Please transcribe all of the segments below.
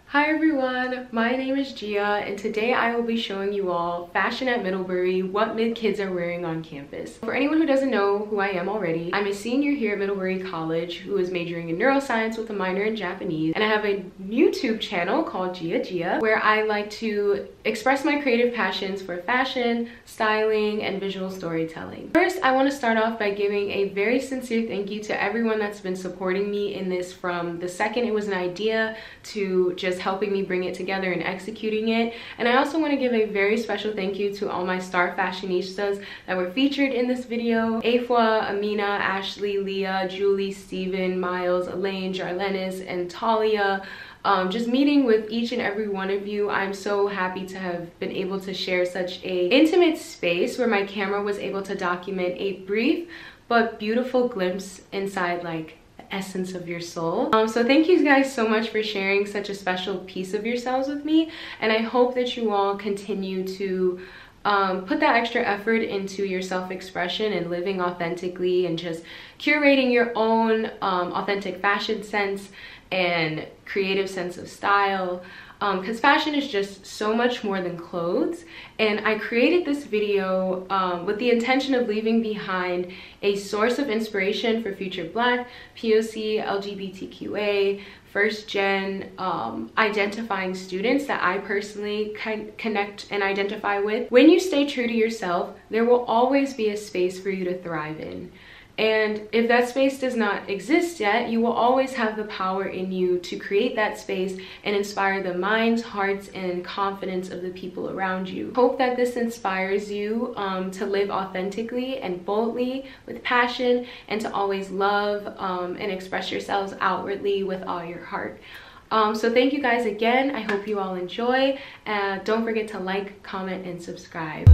Hi everyone, my name is Gia and today I will be showing you all fashion at Middlebury, what mid kids are wearing on campus. For anyone who doesn't know who I am already, I'm a senior here at Middlebury College who is majoring in neuroscience with a minor in Japanese, and I have a YouTube channel called lgbtqia where I like to express my creative passions for fashion, styling, and visual storytelling. First, I want to start off by giving a very sincere thank you to everyone that's been supporting me in this from the second it was an idea to just helping me bring it together and executing it. And I also want to give a very special thank you to all my star fashionistas that were featured in this video: Afua, Amina, Ashley, Leah, Julie, Steven, Miles, Elaine, Jarlenis, and Talia. Just meeting with each and every one of you, I'm so happy to have been able to share such a intimate space where my camera was able to document a brief but beautiful glimpse inside essence of your soul. So thank you guys so much for sharing such a special piece of yourselves with me, and I hope that you all continue to put that extra effort into your self-expression and living authentically and just curating your own authentic fashion sense and creative sense of style, because fashion is just so much more than clothes. And I created this video with the intention of leaving behind a source of inspiration for future Black, POC, LGBTQA, first gen identifying students that I personally connect and identify with. When you stay true to yourself, there will always be a space for you to thrive in. And if that space does not exist yet, you will always have the power in you to create that space and inspire the minds, hearts, and confidence of the people around you. Hope that this inspires you to live authentically and boldly with passion, and to always love and express yourselves outwardly with all your heart. So thank you guys again. I hope you all enjoy. Don't forget to like, comment, and subscribe.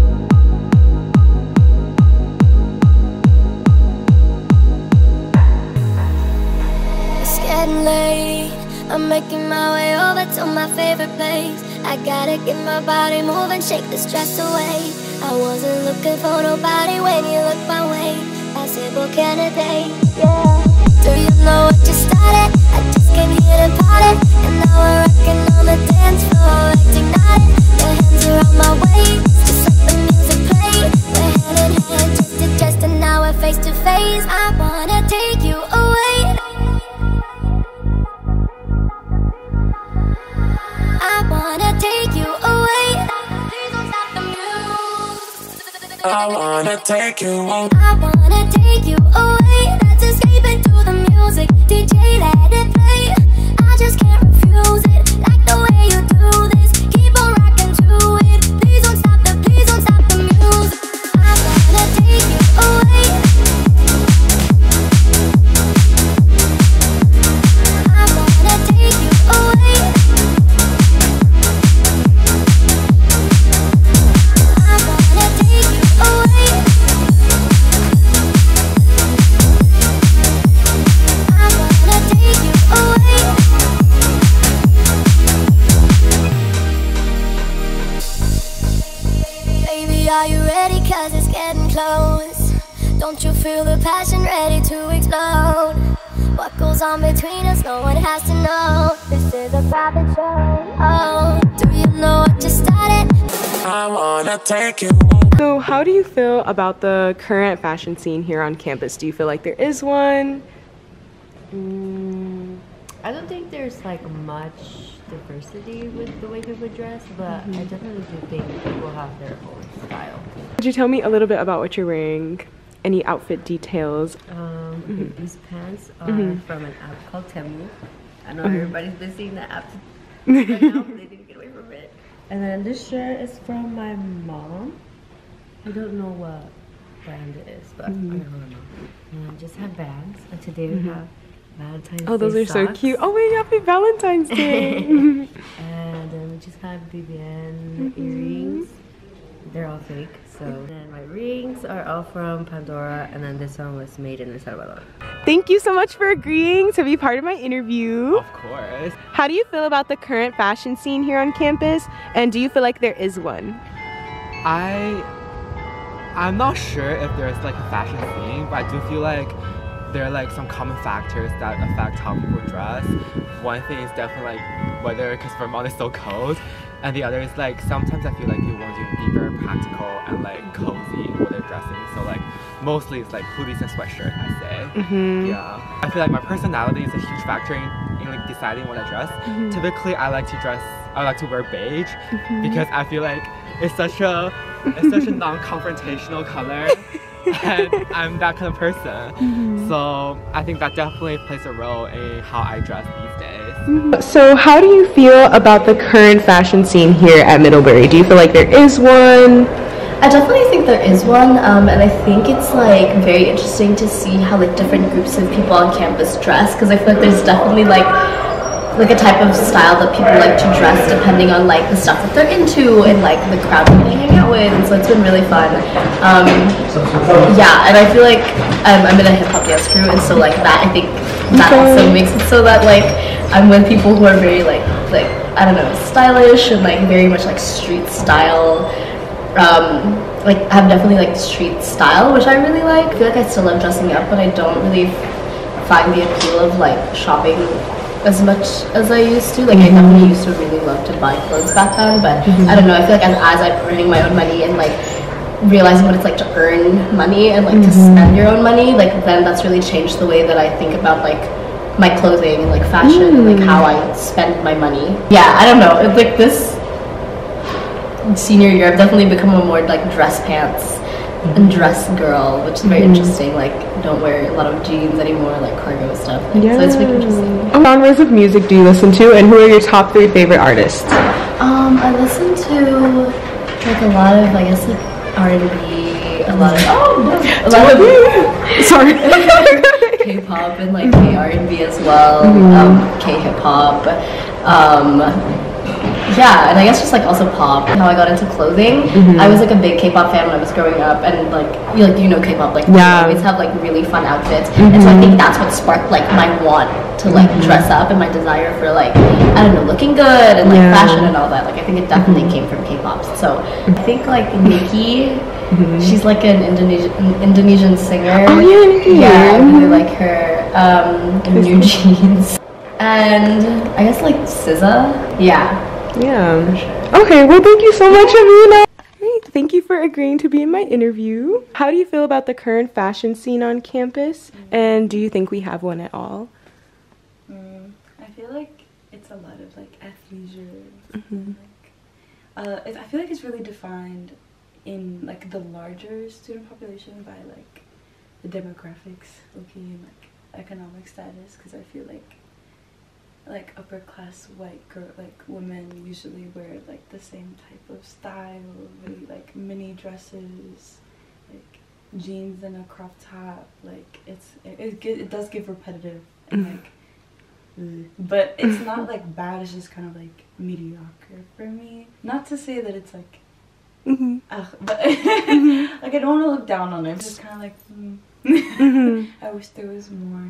Getting late, I'm making my way over to my favorite place. I gotta get my body moving, shake the stress away. I wasn't looking for nobody when you looked my way. I said, well, candidate, yeah. Do you know what you started? I just came here to party, and now we're rocking on the dance floor, acting naughty. Your hands around my waist, just let the music play. We're hand in hand, chest to chest, and now we're face to face. I wanna take you away. I wanna take you away. I wanna take you away. Let's escape into the music. DJ, let it play. I just can't refuse it. Like the way you do this. Keep on rocking to it. Please don't stop the music. I wanna take you away. I wanna take you away. I wanna take you away. I wanna take you away. Baby, are you ready? 'Cause it's getting close. Don't you feel the passion ready to explode? What goes on between us, no one has to know. This is a private show. Oh, do you know what you started? I wanna take you. So how do you feel about the current fashion scene here on campus? Do you feel like there is one? I don't think there's much diversity with the way people dress, but I definitely do think people have their own style. Could you tell me a little bit about what you're wearing? Any outfit details? These pants are from an app called Temu. I know everybody's been seeing that app right now, but they need to get away from it. And then this shirt is from my mom. I don't know what brand it is, but I know her mom. And I just have bands, and today we have Valentine's Day. Oh, those are so socks. cute. Oh wait, happy Valentine's Day. And then we just have BBN earrings. They're all fake. So then my rings are all from Pandora, and then this one was made in El Salvador. Thank you so much for agreeing to be part of my interview. Of course. How do you feel about the current fashion scene here on campus? And do you feel like there is one? I'm not sure if there's a fashion scene, but I do feel like there are like some common factors that affect how people dress. One thing is definitely like weather, because Vermont is so cold, and the other is like sometimes I feel like people want to be very practical and like cozy when they're dressing. So like mostly it's like hoodies and sweatshirt, I say. Yeah, I feel like my personality is a huge factor in like deciding when I dress. Typically I like to wear beige because I feel like it's such a non-confrontational color. And I'm that kind of person. So I think that definitely plays a role in how I dress these days. So how do you feel about the current fashion scene here at Middlebury? Do you feel like there is one? I definitely think there is one, and I think it's like very interesting to see how like different groups of people on campus dress, because I feel like there's definitely like a type of style that people like to dress depending on like the stuff that they're into and like the crowd that they hang out with, and so it's been really fun. Yeah, and I feel like I'm in a hip-hop dance crew, and so like that, I think that also makes it so that like I'm with people who are very like I don't know, stylish and like very much like street style. Like have definitely like street style, which I really like. I feel like I still love dressing up, but I don't really find the appeal of like shopping as much as I used to. Like I definitely used to really love to buy clothes back then, but I don't know, I feel like as I'm earning my own money and like realizing what it's like to earn money and like to spend your own money, like then that's really changed the way that I think about like my clothing and like fashion and like how I spend my money. Yeah, I don't know, it's like this senior year I've definitely become a more like dress pants and dress girl, which is very interesting. Like don't wear a lot of jeans anymore, like cargo stuff. So it's really interesting. What genres of music do you listen to, and who are your top 3 favorite artists? I listen to like a lot of, I guess, like R&B, a lot of sorry. K-pop and like K-R&B as well, K-hip-hop. Yeah, and I guess just like also pop. How I got into clothing, I was like a big K-pop fan when I was growing up, and like you know K-pop, like they always have like really fun outfits, and so I think that's what sparked like my want to like dress up and my desire for like, I don't know, looking good and like fashion and all that. Like I think it definitely came from K-pop. So I think like Nikki, she's like an Indonesian singer. Oh yeah, Nikki. Yeah, I really like her. And New Jeans, and I guess like SZA. Yeah. Yeah. Okay, well thank you so much, Amina. Great, thank you for agreeing to be in my interview. How do you feel about the current fashion scene on campus, and do you think we have one at all? I feel like it's a lot of like athleisure. And, like, I feel like it's really defined in like the larger student population by like the demographics, and like economic status, because I feel like upper class white girl, like women usually wear like the same type of style, really like mini dresses, like jeans and a crop top. Like it does give repetitive and like, but it's not like bad. It's just kind of like mediocre for me. Not to say that it's like, but like I don't want to look down on it. It's just kind of like, I wish there was more.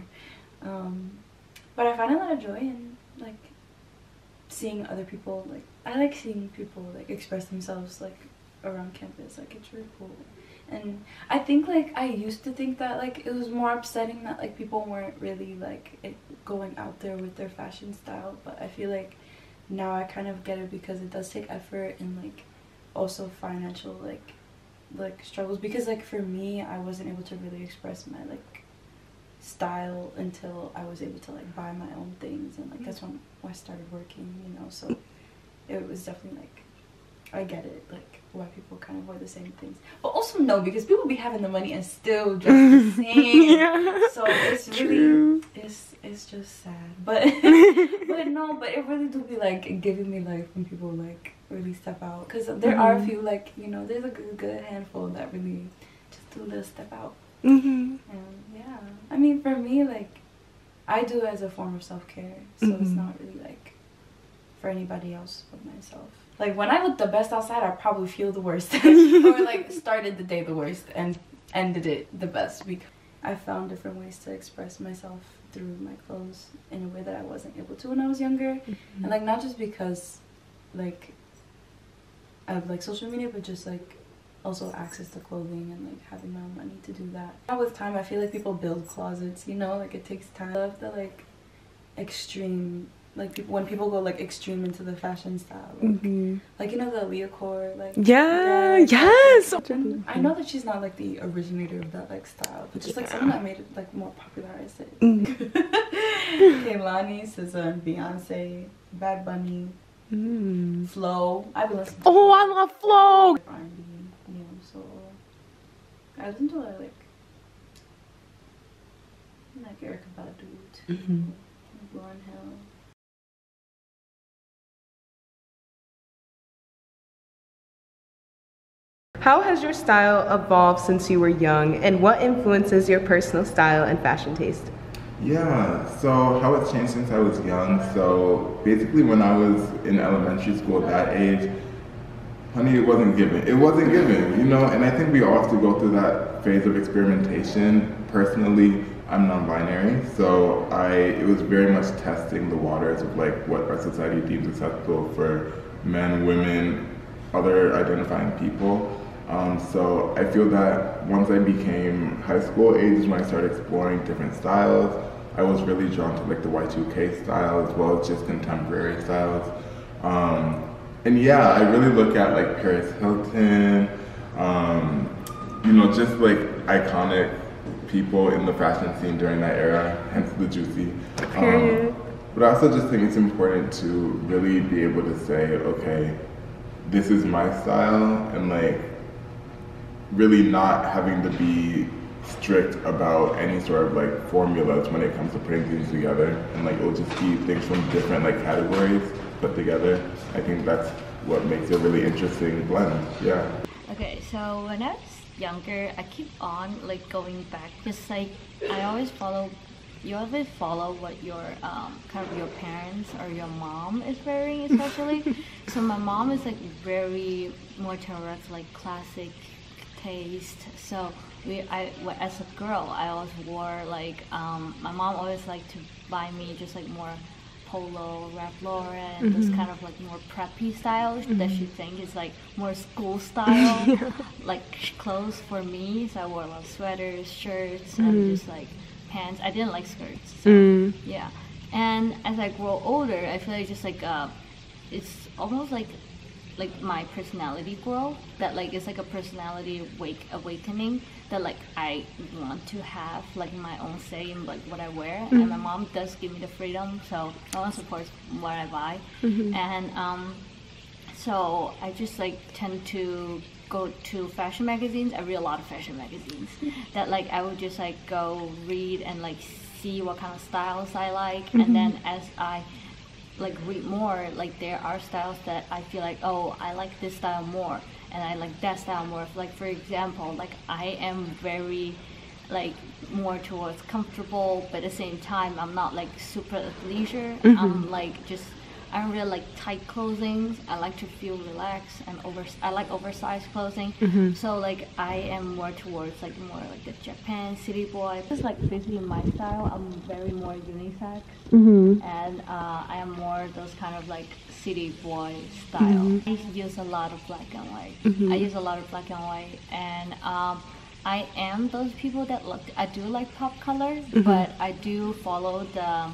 But I find a lot of joy in like seeing other people. Like I like seeing people like express themselves like around campus. Like it's really cool. And I think like I used to think that like it was more upsetting that like people weren't really like going out there with their fashion style. But I feel like now I kind of get it, because it does take effort and like also financial like struggles. Because like for me, I wasn't able to really express my like style until I was able to like buy my own things, and like that's when I started working, you know. So it was definitely like, I get it, like why people kind of wear the same things, but also no, because people be having the money and still dress the same. So it's really it's just sad, but but no, but it really do be like giving me life when people like really step out, because there are a few, like, you know, there's a good handful that really just do a little step out. And yeah, I mean, for me, like, I do it as a form of self-care, so it's not really like for anybody else but myself. Like when I look the best outside, I probably feel the worst, or like started the day the worst and ended it the best, because I found different ways to express myself through my clothes in a way that I wasn't able to when I was younger. And like not just because like of like social media, but just like also access to clothing and like having my own money to do that. Now with time, I feel like people build closets, you know, like it takes time. I love the like extreme, like when people go like extreme into the fashion style, like you know the Leocore, like yes. I know that she's not like the originator of that like style, but just like someone that made it like more popularized it. Kehlani, SZA, and Beyonce, Bad Bunny, Flo. I've been listening to I love Flo. R&B, you know, so I listen to like Erykah Badu, Lauryn Hill. How has your style evolved since you were young, and what influences your personal style and fashion taste? Yeah, so how it's changed since I was young. So basically when I was in elementary school at that age, honey, it wasn't given. It wasn't given, you know, and I think we all have to go through that phase of experimentation. Personally, I'm non-binary, so it was very much testing the waters of like what our society deems acceptable for men, women, other identifying people. So I feel that once I became high school age is when I started exploring different styles. I was really drawn to like the Y2K style as well as just contemporary styles. And yeah, I really look at like Paris Hilton, you know, just like iconic people in the fashion scene during that era, hence the Juicy. But I also just think it's important to really be able to say, okay, this is my style, and like really not having to be strict about any sort of like formulas when it comes to putting things together, and like it'll just be things from different like categories put together. I think that's what makes it a really interesting blend. Yeah. Okay, so when I was younger, I keep on like going back, just like I always follow. You always follow what your kind of your parents or your mom is wearing, especially. So my mom is like very more towards like classic taste. So as a girl, I always wore like my mom always liked to buy me just like more Polo, Ralph Lauren, this kind of like more preppy style that she thinks is like more school style, like clothes for me. So I wore a lot of sweaters, shirts, and just like pants. I didn't like skirts, so yeah. And as I grow older, I feel like just like it's almost like my personality grow, that like it's like a personality awakening, that like I want to have like my own say in like what I wear. And my mom does give me the freedom, so my mom supports what I buy. And so I just like tend to go to fashion magazines. I read a lot of fashion magazines that like I would just like go read and like see what kind of styles I like, and then as I like read more, like there are styles that I feel like, oh, I like this style more and I like that style more. Like for example, like I am very like more towards comfortable, but at the same time I'm not like super athleisure. I'm like just, I don't really like tight clothing. I like to feel relaxed, and I like oversized clothing. So like I am more towards like more like the Japan city boy. This is like basically my style. I'm very more unisex, and I am more those kind of like city boy style. I use a lot of black and white. I use a lot of black and white, and I am those people that look. I do like pop color, but I do follow the.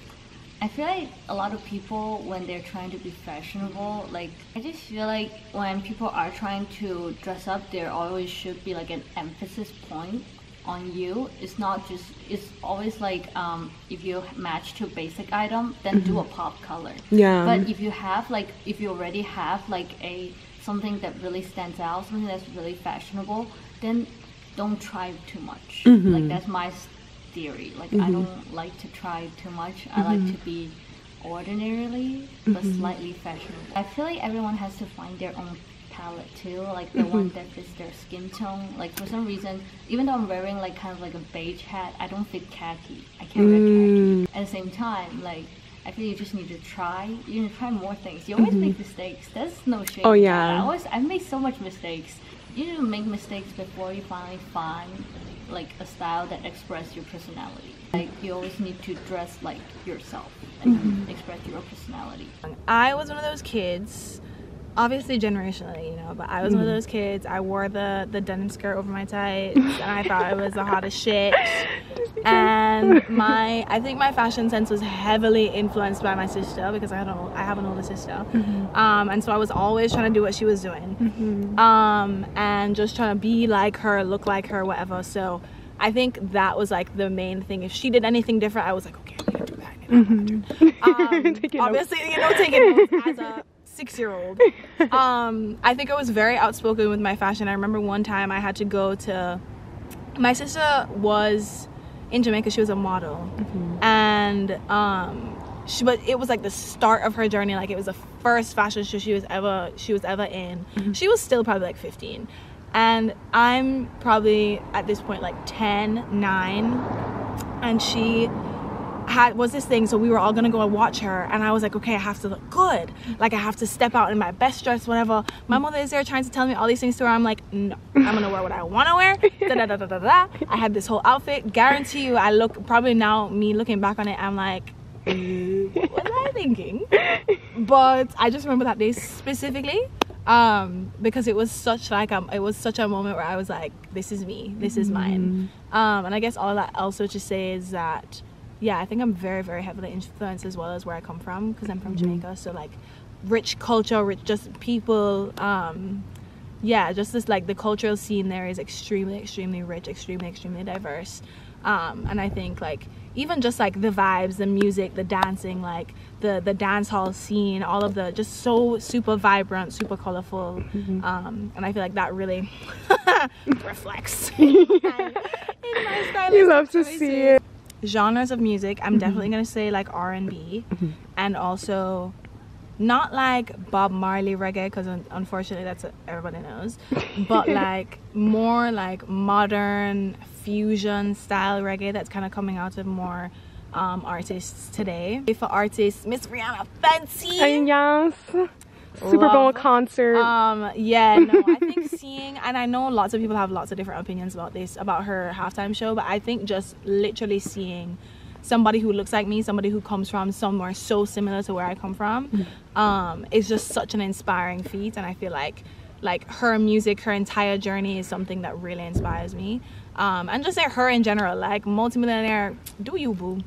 I feel like a lot of people, when they're trying to be fashionable, like I just feel like when people are trying to dress up, there always should be like an emphasis point on you. It's not just, it's always like if you match to a basic item, then do a pop color. But if you have like, if you already have like something that really stands out, something that's really fashionable, then don't try too much. Like that's my theory. Like I don't like to try too much. I like to be ordinarily but slightly fashionable. I feel like everyone has to find their own palette too, like the one that fits their skin tone. Like for some reason, even though I'm wearing like kind of like a beige hat, I don't fit khaki. I can't wear khaki. At the same time, like I feel you just need to try. You need to try more things. You always make mistakes. There's no shame. Oh yeah. I made so much mistakes. You need to make mistakes before you finally find like a style that expresses your personality. Like you always need to dress like yourself and express your personality. I was one of those kids obviously generationally, you know, but I was one of those kids. I wore the denim skirt over my tights, and I thought it was the hottest shit. And I think my fashion sense was heavily influenced by my sister, because I have an older sister, and so I was always trying to do what she was doing, and just trying to be like her, look like her, whatever. So I think that was like the main thing. If she did anything different, I was like, okay, I need to do that. Obviously, you know, taking notes as a 6-year-old. I think I was very outspoken with my fashion. I remember one time I had to go to, my sister was in Jamaica, she was a model, and but it was like the start of her journey. Like, it was the first fashion show she was ever in. She was still probably like 15, and I'm probably at this point like 10, 9, and she was this thing, so we were all gonna go and watch her, and I was like, okay, I have to look good, like I have to step out in my best dress, whatever. My mother is there trying to tell me all these things to her. I'm like, no, I'm gonna wear what I want to wear. I had this whole outfit. Guarantee you, I look, probably now, me looking back on it, I'm like, what was I thinking? But I just remember that day specifically, because it was such like it was such a moment where I was like, this is me, this is mine. And I guess all that also to say is that, yeah, I think I'm very, very heavily influenced, as well as where I come from, because I'm from Jamaica. So like, rich culture, rich just people, yeah, just this, like, the cultural scene there is extremely, extremely rich, extremely diverse. And I think, like, even just like the vibes, the music, the dancing, like the dance hall scene, all of the, just so super vibrant, super colorful. And I feel like that really reflects in my style. You love to see it. Genres of music, I'm definitely gonna say like R&B, and also not like Bob Marley reggae, because unfortunately that's what everybody knows, but like more like modern fusion style reggae that's kind of coming out of more artists today. For artists, Miss Rihanna Fancy. Yes. Super Bowl concert. Yeah, no, I think seeing, and I know lots of people have lots of different opinions about this, about her halftime show, but I think just literally seeing somebody who looks like me, somebody who comes from somewhere so similar to where I come from, is just such an inspiring feat. And I feel like her music, her entire journey is something that really inspires me. And just like her in general, like multimillionaire, do you boo?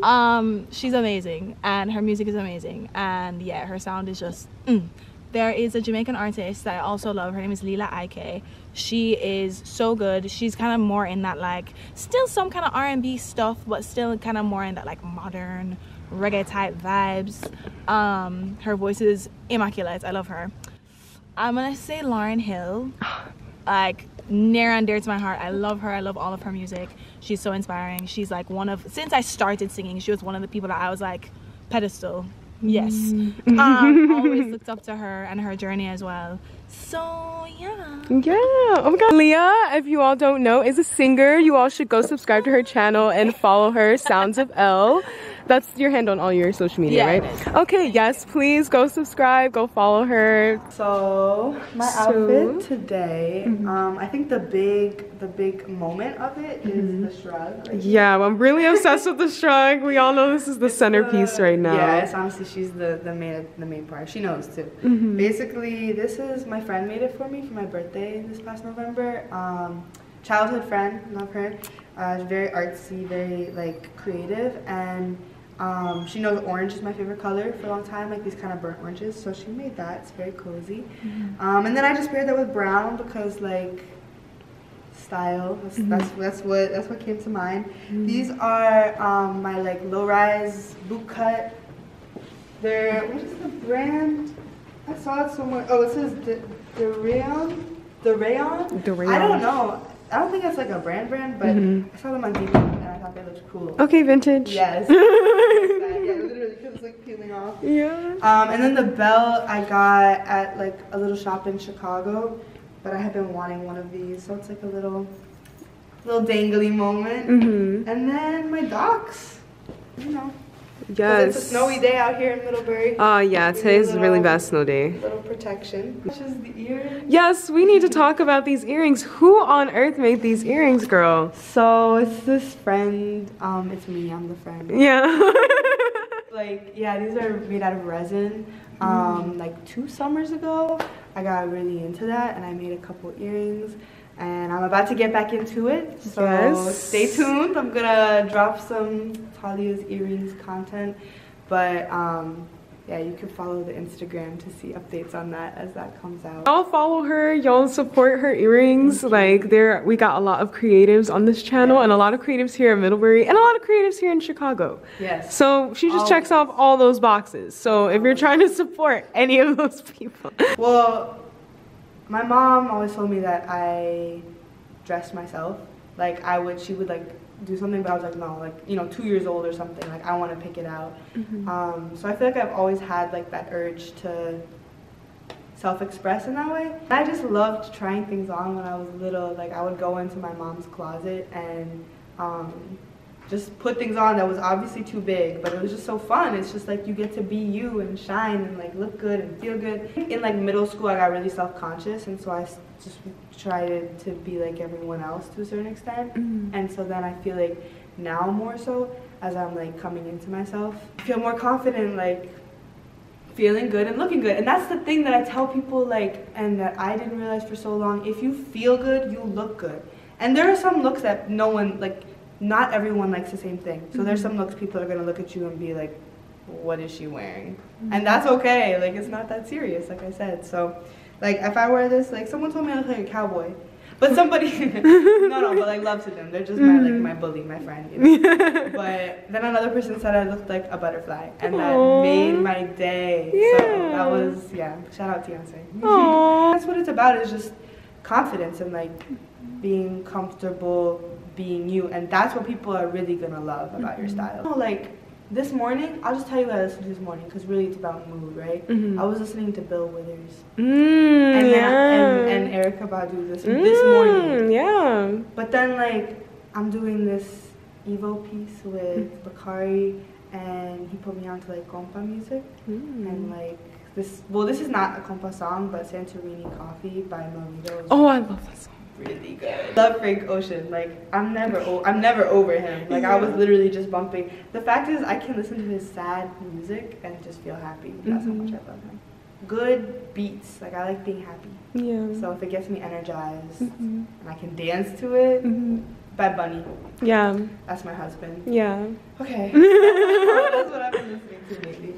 She's amazing, and her music is amazing, and yeah, her sound is just There is a Jamaican artist that I also love. Her name is Lila Ike. She is so good. She's kind of more in that, like, still some kind of R&B stuff, but still kind of more in that like modern reggae type vibes. Her voice is immaculate. I love her. I'm gonna say Lauryn Hill, like near and dear to my heart. I love her. I love all of her music. She's so inspiring. She's like one of, since I started singing, she was one of the people that I was like, pedestal. Yes. Always looked up to her and her journey as well. So yeah. Oh my god. Leah, if you all don't know, is a singer. You all should go subscribe to her channel and follow her, Sounds of L. That's your handle on all your social media, right? Okay, yes, please go subscribe, go follow her. So my outfit today, I think the big moment of it is the shrug. Right? Yeah, well, I'm really obsessed with the shrug. We all know this is the centerpiece right now. Yeah, it's honestly, she's the main part. She knows too. Basically, this is, my friend made it for me for my birthday this past November. Childhood friend, love her. Very artsy, very like creative, and she knows orange is my favorite color for a long time, like these kind of burnt oranges, so she made that. It's very cozy. And then I just paired that with brown because like style, that's what came to mind. These are my like low-rise boot cut. They're, what is the brand? I saw it somewhere. Oh, it says the Rayon. I don't know. I don't think it's like a brand, but I saw them on Depop and I thought they looked cool. Okay, vintage. Yes. Yeah, literally, because it's like peeling off. Yeah. And then the belt I got at like a little shop in Chicago, but I have been wanting one of these, so it's like a little dangly moment. And then my Docs, you know. Yes. It's a snowy day out here in Middlebury. Oh yeah, today's a really bad snow day. Little protection. Which is the earrings. Yes, we need to talk about these earrings. Who on earth made these earrings, girl? So it's this friend. It's me. I'm the friend. Yeah. Like, yeah, these are made out of resin. Like 2 summers ago, I got really into that and I made a couple earrings. And I'm about to get back into it, so stay tuned. I'm gonna drop some Talia's earrings content, but yeah, you can follow the Instagram to see updates on that as that comes out. Y'all follow her, y'all support her earrings. Like we got a lot of creatives on this channel and a lot of creatives here in Middlebury and a lot of creatives here in Chicago. Yes. So she just checks off all those boxes. So if you're trying to support any of those people. Well, my mom always told me that I dressed myself. Like she would like do something, but I was like, no, like, you know, 2 years old or something, like I want to pick it out. So I feel like I've always had like that urge to self-express in that way. I just loved trying things on when I was little. Like I would go into my mom's closet and just put things on that was obviously too big, but it was just so fun. It's just like you get to be you and shine and like look good and feel good. In like middle school, I got really self-conscious, and so I just tried to be like everyone else to a certain extent. And so then I feel like now more so, as I'm like coming into myself, I feel more confident, like feeling good and looking good. And that's the thing that I tell people, like, and that I didn't realize for so long. If you feel good, you look good. And there are some looks that no one, like, not everyone likes the same thing. So there's some looks people are gonna look at you and be like, what is she wearing? And that's okay, like it's not that serious, like I said. So like if I wear this, like someone told me I look like a cowboy. But somebody, no, but like love to them. They're just my, like my bully, my friend, you know? But then another person said I looked like a butterfly, and that made my day. So that was, shout out Beyonce. That's what it's about, is just confidence and like being comfortable being you, and that's what people are really gonna love about your style. Like this morning, I'll just tell you what I listened to this morning, because really it's about mood, right? I was listening to Bill Withers and Erykah Badu this morning. But then like I'm doing this Evo piece with Bakari, and he put me on to like compa music, and like this is not a compa song, but Santorini Coffee by Melito. Oh, I love that song. Really good. Love Frank Ocean. Like I'm never over him. Like I was literally just bumping. The fact is, I can listen to his sad music and just feel happy. That's how much I love him. Good beats. Like I like being happy. So if it gets me energized and I can dance to it. Bad Bunny. That's my husband. Okay. That's what I've been listening to lately.